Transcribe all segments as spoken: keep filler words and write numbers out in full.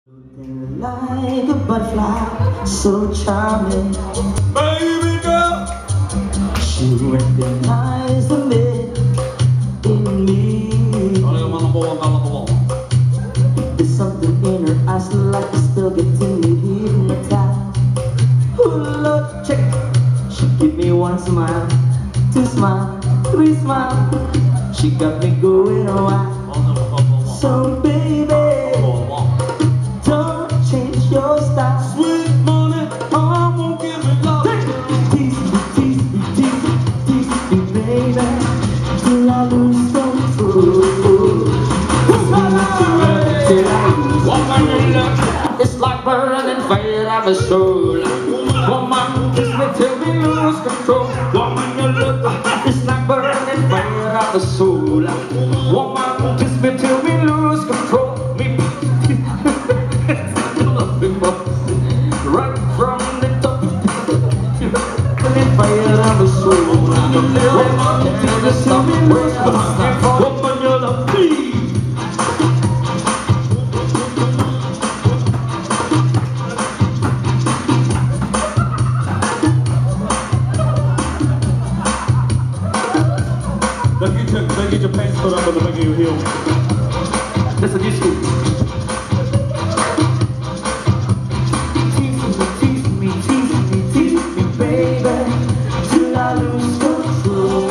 Like a butterfly, so charming, baby girl. She recognized the myth in me. There's something in her eyes like it's still getting me hypnotized. Ooh, look, check. She give me one smile, two smile, three smile. She got me going wild. So baby, don't change your style. Sweet money, I won't give it love. Tease me, tease me, tease me, tease me, baby, till I lose control. It's like burning fire of a soul. Woman, kiss me till we lose control. Woman, you look, it's like burning fire of a soul. Woman, kiss me till we lose control. Me, right from the top, burning fire of a soul. Woman, kiss me till we lose control. Woman, you love me. Don't get your, don't get your pants put up on the back of your heel. That's a good shoe. Tease me, tease me, tease me, baby, till I lose control.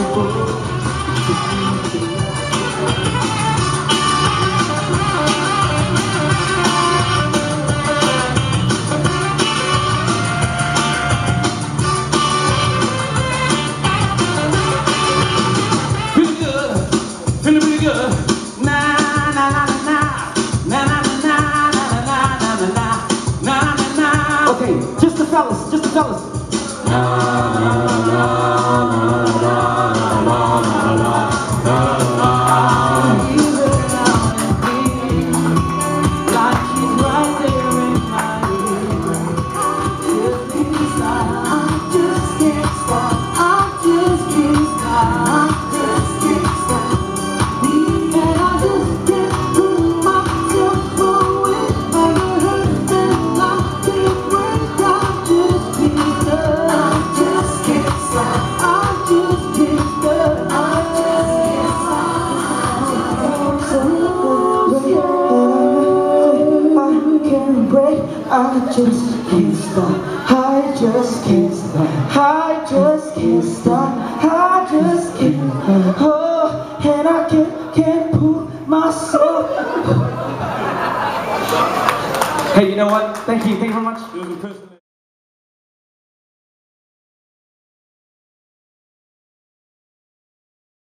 Feeling pretty good. Na na na na na na na na na na na na na na. Okay, just the fellas, just the fellas. Na na na na na na na na. Like she's right there in my ear. I just can't stop. I just can't stop. I just can't stop. I just can't stop, I just can't stop, I just can't stop, I just can't, oh, and I can't, can't pull myself. Hey, you know what? Thank you, thank you very much.